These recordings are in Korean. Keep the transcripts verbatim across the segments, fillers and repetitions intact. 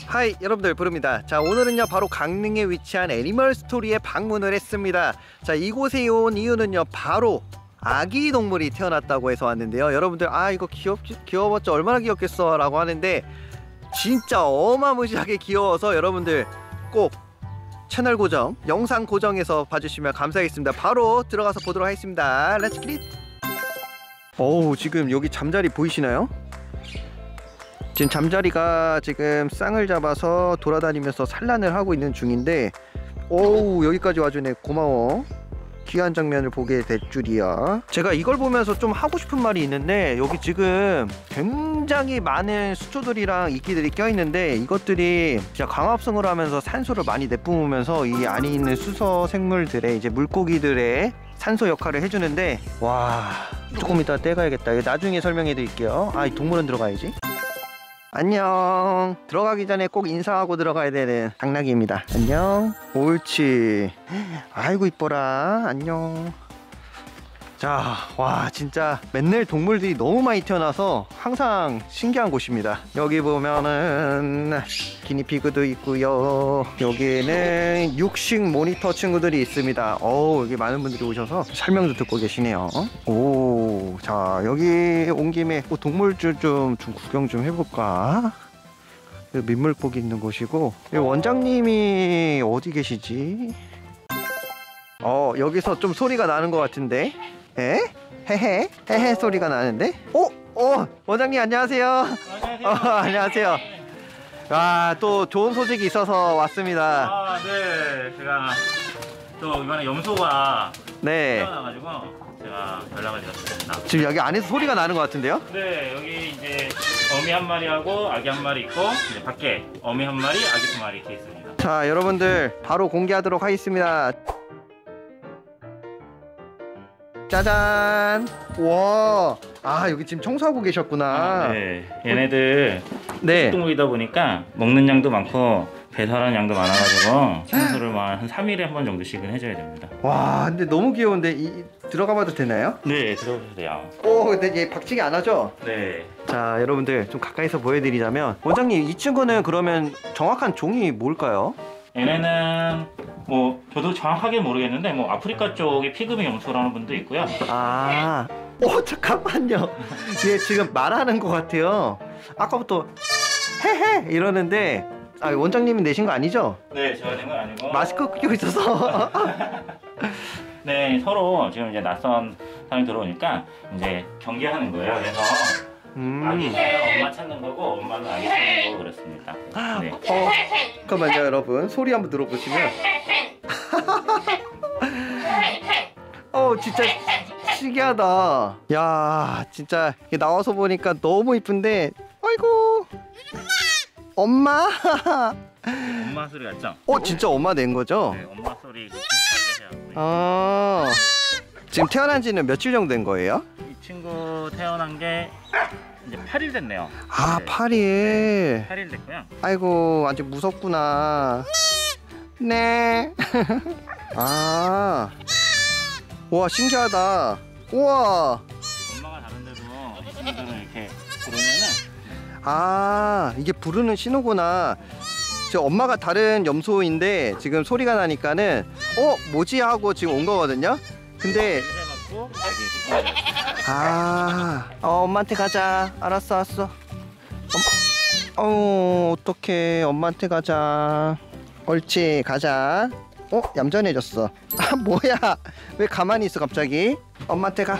하이 여러분들, 부릅니다. 자, 오늘은요 바로 강릉에 위치한 애니멀 스토리에 방문을 했습니다. 자, 이곳에 온 이유는요 바로 아기 동물이 태어났다고 해서 왔는데요. 여러분들, 아 이거 귀엽, 귀여웠죠? 얼마나 귀엽겠어 라고 하는데 진짜 어마무시하게 귀여워서 여러분들 꼭 채널 고정, 영상 고정해서 봐주시면 감사하겠습니다. 바로 들어가서 보도록 하겠습니다. 렛츠 기릿! 어우, 지금 여기 잠자리 보이시나요? 지금 잠자리가 지금 쌍을 잡아서 돌아다니면서 산란을 하고 있는 중인데, 오우, 여기까지 와주네. 고마워. 귀한 장면을 보게 될 줄이야. 제가 이걸 보면서 좀 하고 싶은 말이 있는데, 여기 지금 굉장히 많은 수초들이랑 이끼들이 껴있는데 이것들이 진짜 광합성을 하면서 산소를 많이 내뿜으면서 이 안에 있는 수서 생물들의 이제 물고기들의 산소 역할을 해주는데, 와, 조금 이따 떼가야겠다. 이거 나중에 설명해 드릴게요. 아, 이 동물은 들어가야지. 안녕. 들어가기 전에 꼭 인사하고 들어가야 되는 당나귀입니다. 안녕. 옳지. 아이고 이뻐라. 안녕. 자, 와, 진짜 맨날 동물들이 너무 많이 태어나서 항상 신기한 곳입니다. 여기 보면은 기니피그도 있고요. 여기에는 육식 모니터 친구들이 있습니다. 어우, 여기 많은 분들이 오셔서 설명도 듣고 계시네요. 오, 자, 여기 온 김에 동물들 좀, 좀 구경 좀 해볼까? 민물고기 있는 곳이고, 원장님이 어디 계시지? 어, 여기서 좀 소리가 나는 것 같은데? 에? 헤헤? 헤헤 소리가 나는데? 어? 어? 원장님 안녕하세요. 안녕하세요. 어, 안녕하세요. 아, 또 좋은 소식이 있어서 왔습니다. 아, 네. 제가 또 이번에 염소가 네. 태어나가지고 제가 연락을 드렸습니다. 지금 여기 안에서 소리가 나는 것 같은데요? 네, 여기 이제 어미 한 마리하고 아기 한 마리 있고, 이제 밖에 어미 한 마리, 아기 두 마리 이렇게 있습니다. 자, 여러분들 바로 공개하도록 하겠습니다. 짜잔! 와, 아, 여기 지금 청소하고 계셨구나. 아, 네. 얘네들 네. 식동물이다 보니까 먹는 양도 많고 배설한 양도 많아가지고 청소를 한 삼 일에 한 번 정도씩은 해줘야 됩니다. 와, 근데 너무 귀여운데 이, 들어가봐도 되나요? 네, 들어오셔도 돼요. 오, 근데 얘 박치기 안 하죠? 네. 자, 여러분들 좀 가까이서 보여드리자면, 원장님 이 친구는 그러면 정확한 종이 뭘까요? 얘네는 뭐 저도 정확하게 모르겠는데 뭐 아프리카 쪽에 피그미 염소라는 분도 있고요. 아, 오, 잠깐만요. 얘 지금 말하는 것 같아요. 아까부터 헤헤 이러는데, 아, 원장님이 내신 거 아니죠? 네, 제가 낸 건 아니고 마스크 끼고 있어서. 네, 서로 지금 이제 낯선 사람이 들어오니까 이제 경계하는 거예요. 그래서 음. 아기는 엄마 찾는 거고 엄마는 아기 찾는 거고 그렇습니다. 네. 어, 잠깐만요, 여러분. 소리 한번 들어보시면. 어, 진짜 신기하다. 야, 진짜 나와서 보니까 너무 이쁜데, 아이고, 엄마. 엄마 소리 같죠? 어, 진짜 엄마 낸 거죠? 네, 엄마 소리 비슷하게 해요. 아, 지금 태어난 지는 며칠 정도 된 거예요? 이 친구 태어난 게 이제 팔 일 됐네요. 아, 네. 팔 일. 팔 일 됐고요. 아이고, 아직 무섭구나. 네. 아, 와, 신기하다. 우와. 엄마가 다른데도 이 친구들은 이렇게 부르면은 아, 이게 부르는 신호구나. 저 엄마가 다른 염소인데 지금 소리가 나니까는 어, 뭐지 하고 지금 온 거거든요. 근데 냄새 맡고 아기 이렇게 아, 어, 엄마한테 가자. 알았어, 알았어. 엄, 어, 어떡해. 엄마한테 가자. 옳지, 가자. 어, 얌전해졌어. 아, 뭐야? 왜 가만히 있어 갑자기? 엄마한테 가.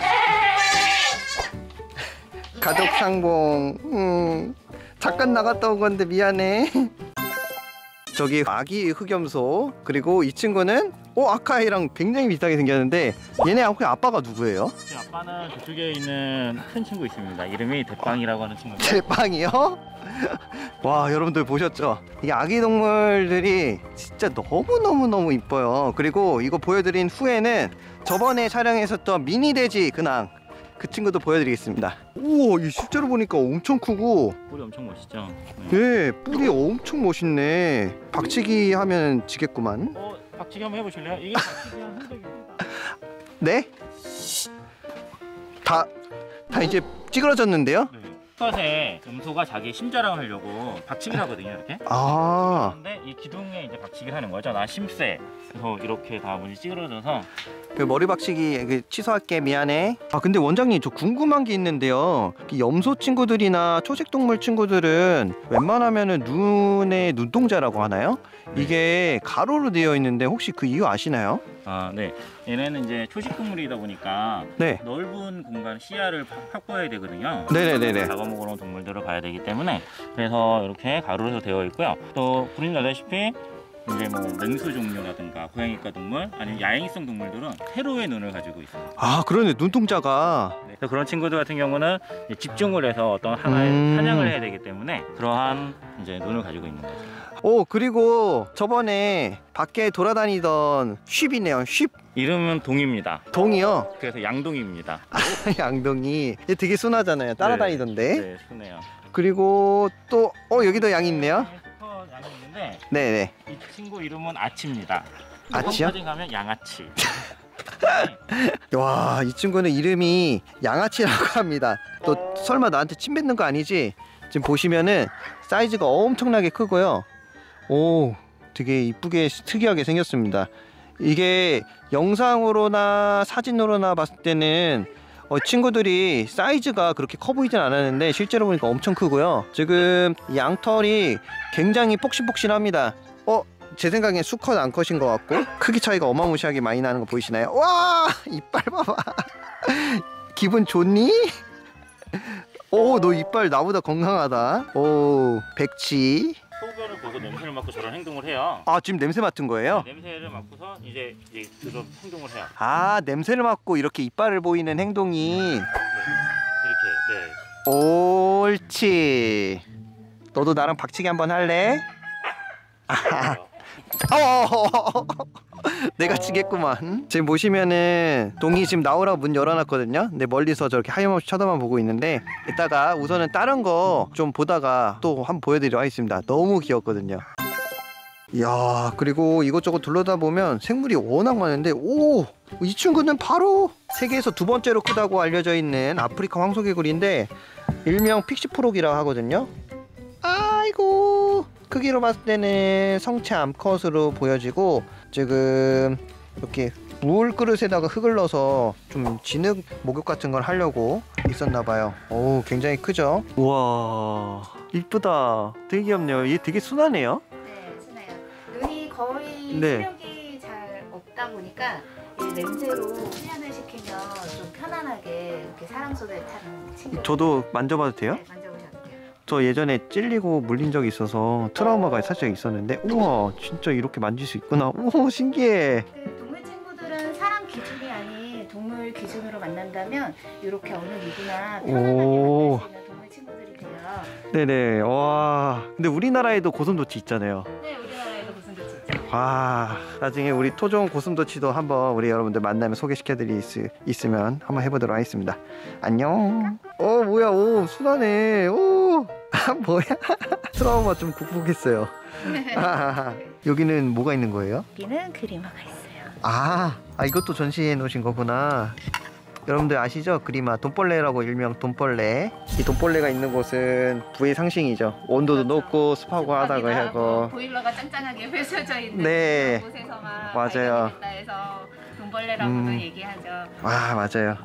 가족 상봉. 음, 잠깐 나갔다 온 건데 미안해. 저기 아기 흑염소, 그리고 이 친구는 어, 아까 애랑 굉장히 비슷하게 생겼는데 얘네 아빠가 누구예요? 제 아빠는 저쪽에 있는 큰 친구 있습니다. 이름이 대빵이라고 하는 친구인데. 대빵이요? 와, 여러분들 보셨죠? 이 아기 동물들이 진짜 너무너무너무 이뻐요. 그리고 이거 보여드린 후에는 저번에 촬영했었던 미니 돼지 근황, 그 친구도 보여드리겠습니다. 우와, 이 실제로 보니까 엄청 크고 뿔이 엄청 멋있죠? 네. 네, 뿔이 엄청 멋있네. 박치기 하면 지겠구만. 어, 박치기 한번 해보실래요? 이게 박치기 한 흔적입니다. 네? 다, 다 이제 찌그러졌는데요? 네. 수컷의 음소가 자기 심자랑을 하려고 박치기를 하거든요, 이렇게. 아, 그런데 이 기둥에 이제 박치기를 하는 거죠. 나 심세. 그래서 이렇게 다 문이 찌그러져서. 그 머리 박치기 그 취소할게, 미안해. 아 근데 원장님, 저 궁금한 게 있는데요. 이 염소 친구들이나 초식동물 친구들은 웬만하면은 눈의 눈동자라고 하나요? 이게 가로로 되어 있는데 혹시 그 이유 아시나요? 아, 네. 얘네는 이제 초식동물이다 보니까 네. 넓은 공간 시야를 확보해야 되거든요. 네네네네. 잡아먹으러 온 동물들을 봐야 되기 때문에 그래서 이렇게 가로로 되어 있고요. 또 본인도 알다시피 이제 뭐 맹수 종류라든가 고양이과 동물 아니면 야행성 동물들은 세로의 눈을 가지고 있습니다. 아 그러네, 눈동자가. 네. 그래서 그런 친구들 같은 경우는 이제 집중을 해서 어떤 하나의 음. 사냥을 해야 되기 때문에 그러한 이제 눈을 가지고 있는 거죠. 오, 그리고 저번에 밖에 돌아다니던 쉽이네요. 쉽. 이름은 동입니다. 동이요. 그래서 양동입니다. 양동이. 얘 되게 순하잖아요. 따라다니던데. 네, 네 순해요. 그리고 또 어 여기도 양이 있네요. 수컷 양이 있는데 네네. 이 친구 이름은 아치입니다. 아치요? 사진 가면 양아치. 와, 이 친구는 이름이 양아치라고 합니다. 또 설마 나한테 침 뱉는 거 아니지? 지금 보시면은 사이즈가 엄청나게 크고요. 오, 되게 이쁘게 특이하게 생겼습니다. 이게 영상으로나 사진으로나 봤을 때는 어, 친구들이 사이즈가 그렇게 커 보이진 않았는데 실제로 보니까 엄청 크고요. 지금 양털이 굉장히 폭신폭신합니다. 어? 제 생각엔 수컷 암컷인 것 같고 크기 차이가 어마무시하게 많이 나는 거 보이시나요? 와, 이빨 봐봐. 기분 좋니? 오, 너 이빨 나보다 건강하다. 오, 백치. 소변을 보고 냄새를 맡고 저런 행동을 해요. 아, 지금 냄새 맡은 거예요? 네, 냄새를 맡고서 이제 이제 그런 행동을 해요. 아, 냄새를 맡고 이렇게 이빨을 보이는 행동이. 네. 이렇게. 네. 옳지. 너도 나랑 박치기 한번 할래? 아하. 어, 내가 치겠구만. 지금 보시면은 동이 지금 나오라고 문 열어놨거든요. 근데 멀리서 저렇게 하염없이 쳐다만 보고 있는데 이따가 우선은 다른 거 좀 보다가 또 한번 보여드리도록 하겠습니다. 너무 귀엽거든요. 이야, 그리고 이것저것 둘러다 보면 생물이 워낙 많은데, 오! 이 친구는 바로 세계에서 두 번째로 크다고 알려져 있는 아프리카 황소개구리인데 일명 픽시프록이라고 하거든요. 아이고, 크기로 봤을 때는 성체 암컷으로 보여지고 지금 이렇게 물 그릇에다가 흙을 넣어서 좀 진흙 목욕 같은 걸 하려고 있었나봐요. 오, 굉장히 크죠? 우와, 이쁘다. 되게 귀엽네요. 얘 되게 순하네요. 네, 순해요. 눈이 거의 네. 시력이 잘 없다 보니까 이 냄새로 훈련을 시키면 좀 편안하게 이렇게 사람 손에 타는 친구. 저도 만져봐도 돼요? 네, 만져보셔도 돼요. 저 예전에 찔리고 물린 적이 있어서 트라우마가 살짝 있었는데, 우와, 진짜 이렇게 만질 수 있구나. 우와, 신기해. 그 동물 친구들은 사람 기준이 아닌 동물 기준으로 만난다면 이렇게 어느 누구나 편안하게 오. 만날 수 있는 동물 친구들이 돼요. 네네. 와, 근데 우리나라에도 고슴도치 있잖아요. 네, 우리나라에도 고슴도치 있죠. 와, 나중에 우리 토종 고슴도치도 한번 우리 여러분들 만나면 소개시켜드릴 수 있으면 한번 해보도록 하겠습니다. 안녕. 어, 뭐야, 오, 순하네. 오, 아, 뭐야. 트라우마 좀 극복했어요. 아, 여기는 뭐가 있는 거예요? 여기는 그리마가 있어요. 아, 아, 이것도 전시해 놓으신 거구나. 여러분들 아시죠? 그리마, 돈벌레라고 일명 돈벌레. 이 돈벌레가 있는 곳은 부의 상징이죠. 온도도 그렇죠. 높고 습하고 하다고 하고. 보일러가 짱짱하게 펼쳐져 있는 네. 그런 곳에서만 맞아요. 발견됐다 해서 돈벌레라고도 음. 얘기하죠. 와, 맞아요.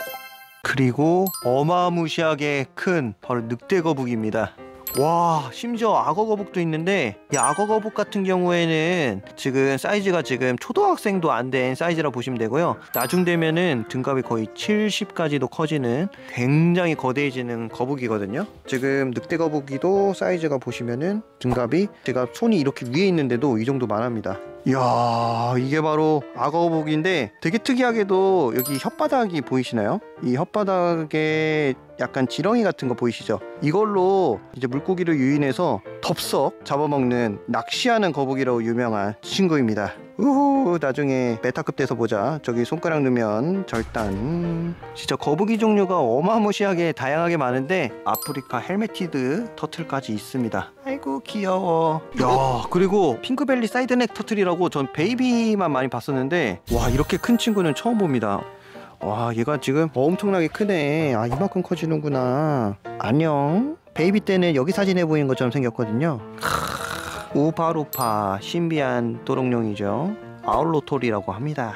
그리고 어마무시하게 큰 바로 늑대 거북입니다. 와, 심지어 악어 거북도 있는데 이 악어 거북 같은 경우에는 지금 사이즈가 지금 초등학생도 안 된 사이즈라 보시면 되고요. 나중 되면은 등갑이 거의 칠십까지도 커지는 굉장히 거대해지는 거북이거든요. 지금 늑대 거북이도 사이즈가 보시면은 등갑이 제가 손이 이렇게 위에 있는데도 이 정도 만합니다. 이야, 이게 바로 악어 거북인데 되게 특이하게도 여기 혓바닥이 보이시나요? 이 혓바닥에 약간 지렁이 같은 거 보이시죠? 이걸로 이제 물고기를 유인해서 덥석 잡아먹는 낚시하는 거북이라고 유명한 친구입니다. 우후, 나중에 메타급 돼서 보자. 저기 손가락 넣으면 절단. 진짜 거북이 종류가 어마무시하게 다양하게 많은데 아프리카 헬메티드 터틀까지 있습니다. 아이고 귀여워. 야, 그리고 핑크벨리 사이드넥 터틀이라고 전 베이비만 많이 봤었는데 와, 이렇게 큰 친구는 처음 봅니다. 와, 얘가 지금 엄청나게 크네. 아, 이만큼 커지는구나. 안녕. 베이비 때는 여기 사진에 보이는 것처럼 생겼거든요. 크, 우파루파 신비한 도롱뇽이죠. 아울로톨이라고 합니다.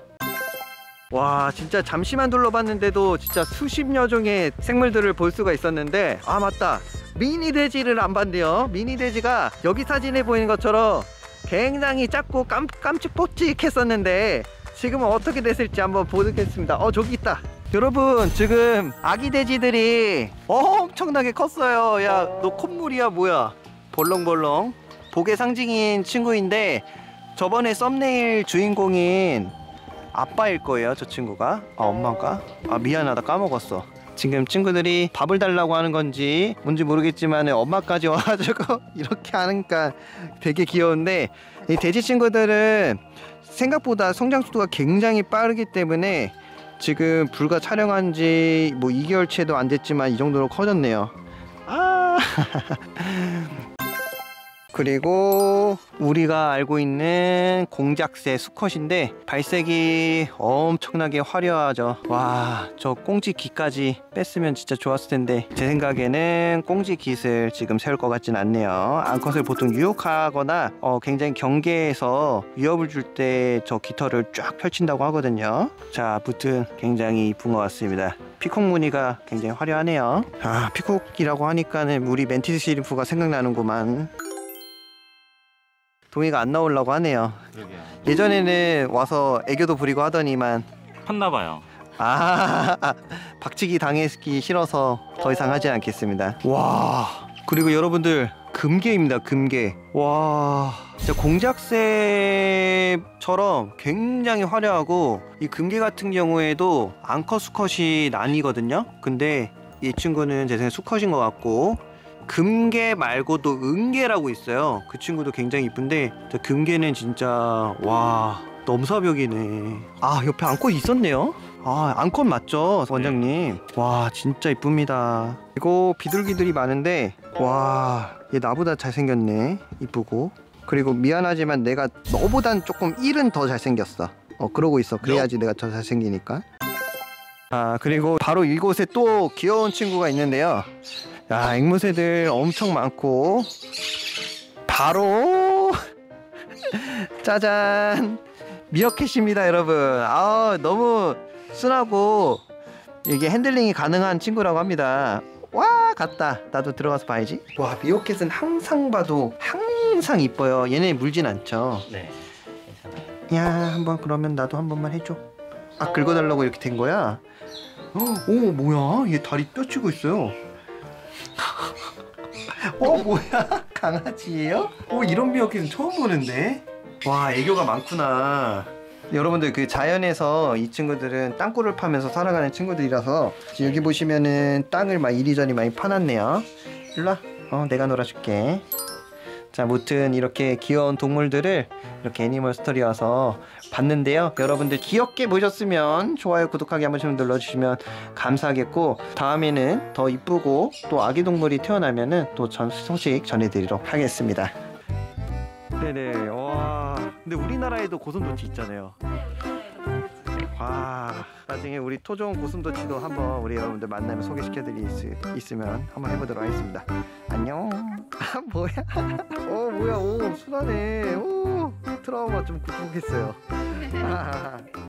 와, 진짜 잠시만 둘러봤는데도 진짜 수십여 종의 생물들을 볼 수가 있었는데, 아 맞다, 미니 돼지를 안 봤네요. 미니 돼지가 여기 사진에 보이는 것처럼 굉장히 작고 깜, 깜찍뽀찍했었는데 지금은 어떻게 됐을지 한번 보겠습니다. 어, 저기 있다. 여러분, 지금 아기 돼지들이 엄청나게 컸어요. 야, 너 콧물이야 뭐야? 벌렁벌렁. 복의 상징인 친구인데 저번에 썸네일 주인공인 아빠일 거예요, 저 친구가. 아, 엄마가? 아, 미안하다, 까먹었어. 지금 친구들이 밥을 달라고 하는 건지 뭔지 모르겠지만 엄마까지 와가지고 이렇게 하니까 되게 귀여운데, 이 돼지 친구들은 생각보다 성장 속도가 굉장히 빠르기 때문에 지금 불과 촬영한 지 뭐 이 개월치도 안 됐지만 이 정도로 커졌네요. 아 그리고 우리가 알고 있는 공작새 수컷인데 발색이 엄청나게 화려하죠. 와, 저 꽁지 귀까지 뺐으면 진짜 좋았을 텐데 제 생각에는 꽁지 깃을 지금 세울 것 같진 않네요. 암컷을 보통 유혹하거나 어, 굉장히 경계에서 위협을 줄 때 저 깃털을 쫙 펼친다고 하거든요. 자, 아무튼 굉장히 이쁜 것 같습니다. 피콕 무늬가 굉장히 화려하네요. 아, 피콕이라고 하니까는 우리 멘티스 시림프가 생각나는구만. 동이가 안 나오려고 하네요. 그러게요. 예전에는 와서 애교도 부리고 하더니만 컸나봐요. 아 박치기 당하기 싫어서 더 이상 하지 않겠습니다. 와, 그리고 여러분들 금괴입니다. 금괴. 와, 진짜 공작새처럼 굉장히 화려하고, 이 금괴 같은 경우에도 암컷 수컷이 나뉘거든요. 근데 이 친구는 제 생각에 수컷인 것 같고, 금괴 말고도 은괴라고 있어요. 그 친구도 굉장히 이쁜데 저 금괴는 진짜 와, 넘사벽이네. 아, 옆에 암컷 있었네요. 아, 암컷 맞죠, 원장님? 와, 진짜 이쁩니다. 그리고 비둘기들이 많은데, 와, 얘 나보다 잘생겼네. 이쁘고. 그리고 미안하지만 내가 너보단 조금 일은 더 잘생겼어. 어, 그러고 있어. 그래야지 내가 더 잘생기니까. 아, 그리고 바로 이곳에 또 귀여운 친구가 있는데요. 야, 앵무새들 엄청 많고, 바로 짜잔, 미어캣입니다, 여러분. 아, 너무 순하고 이게 핸들링이 가능한 친구라고 합니다. 와, 갔다. 나도 들어가서 봐야지. 와, 미어캣은 항상 봐도 항상 이뻐요. 얘네 물진 않죠. 네, 괜찮아요. 야, 한번 그러면 나도 한 번만 해줘. 아, 긁어달라고 이렇게 된 거야? 어, 오, 뭐야? 얘 다리 뼈치고 있어요. 어, 뭐야? 강아지예요? 오, 이런 미어캣은 처음 보는데? 와, 애교가 많구나. 여러분들, 그 자연에서 이 친구들은 땅굴을 파면서 살아가는 친구들이라서 여기 보시면은 땅을 막 이리저리 많이 파놨네요. 일로 와. 어, 내가 놀아줄게. 자, 무튼 이렇게 귀여운 동물들을 이렇게 애니멀 스토리 와서 봤는데요. 여러분들 귀엽게 보셨으면 좋아요, 구독하기 한 번씩 눌러주시면 감사하겠고, 다음에는 더 이쁘고 또 아기 동물이 태어나면은 또 전 소식 전해드리도록 하겠습니다. 네네. 와, 근데 우리나라에도 고슴도치 있잖아요. 와, 나중에 우리 토종 고슴도치도 한번 우리 여러분들 만나면 소개시켜드릴 수 있으면 한번 해보도록 하겠습니다. 안녕. 아, 뭐야? 어, 뭐야? 오, 순하네. 오, 트라우마 좀 극복했어요. 아.